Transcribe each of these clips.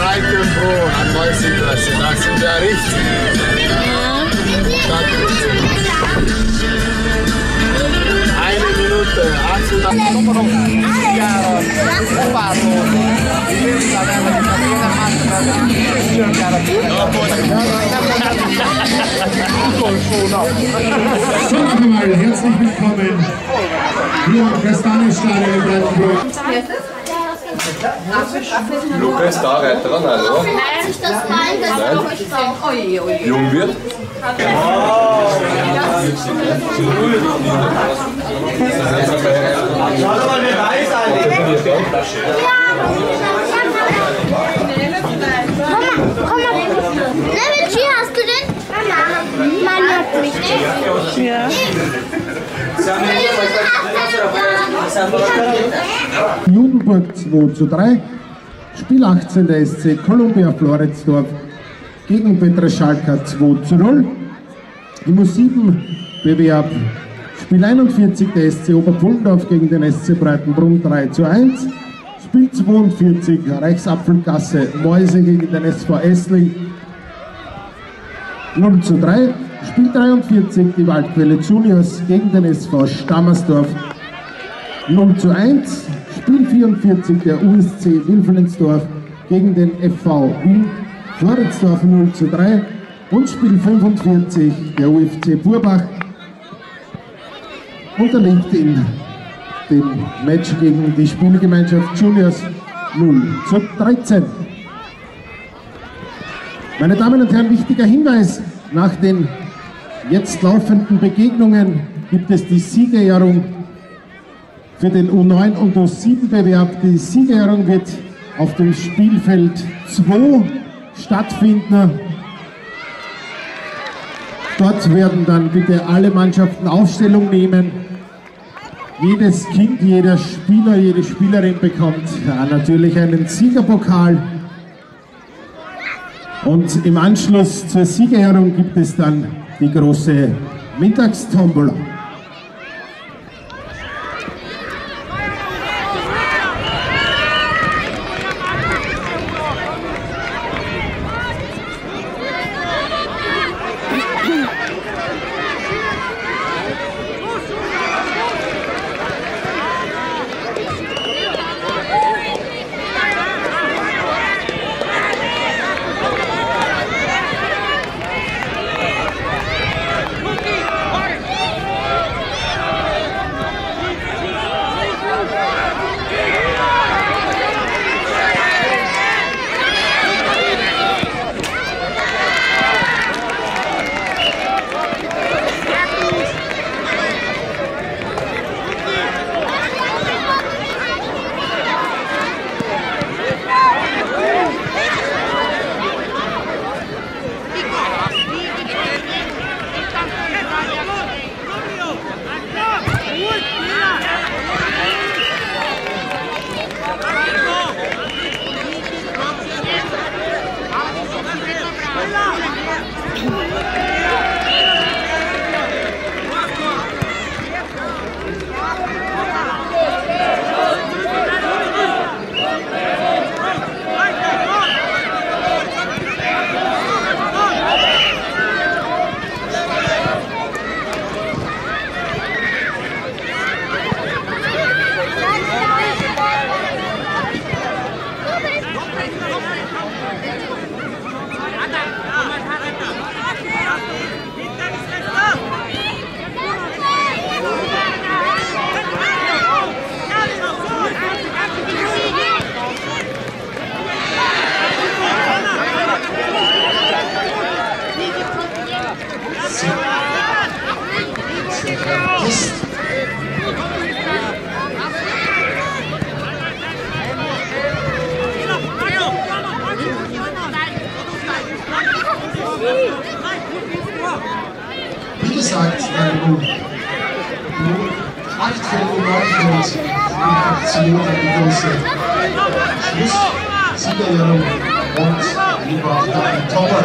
Falkenbro an Neusiedlerse, da sind wir richtig. Eine Minute, 800. Herzlich willkommen hier am Kastanienstadion in Brandenburg. Lukas da weiter dran, hallo? Nein, das Nein, das brauche ich auch. Jung wird? Schau doch mal, wer da ist eigentlich. Komm mal. Level hast du den? Nein, hat nicht. Ja. Judenburg 2:3, Spiel 18 der SC Columbia Floridsdorf gegen Petraschalka 2:0. Im U7 Bewerb Spiel 41 der SC Oberpfullendorf gegen den SC Breitenbrunn 3:1. Spiel 42 Reichsapfelgasse Mäuse gegen den SV Essling 0:3. Spiel 43 die Waldquelle Juniors gegen den SV Stammersdorf 0:1. Spiel 44 der USC Wilfelensdorf gegen den FV Wien Floridsdorf 0:3. Und Spiel 45 der UFC Burbach unterliegt in dem Match gegen die Spielgemeinschaft Juniors 0:13. Meine Damen und Herren, wichtiger Hinweis: Nach den jetzt laufenden Begegnungen gibt es die Siegerehrung für den U9 und U7-Bewerb. Die Siegerehrung wird auf dem Spielfeld 2 stattfinden. Dort werden dann bitte alle Mannschaften Aufstellung nehmen. Jedes Kind, jeder Spieler, jede Spielerin bekommt natürlich einen Siegerpokal. Und im Anschluss zur Siegerehrung gibt es dann die große Mittagstombola. Wie gesagt, 8 von U9 und die große Schlusssiegerehrung und lieber Daniel Tommer.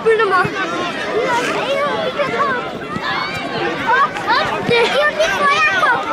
spiel nochmal. Der hier und die Feuerkopf.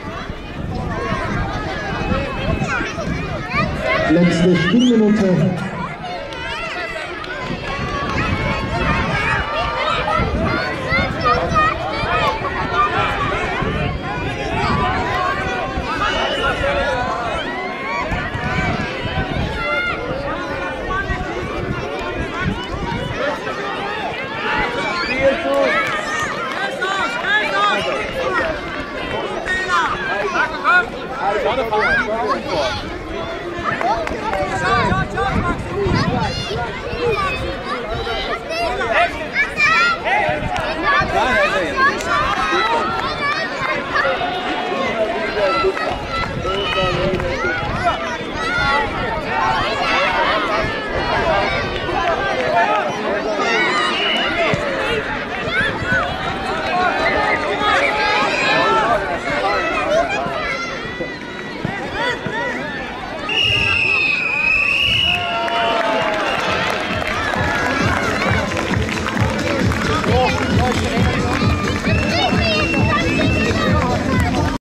Letzte Spielminute.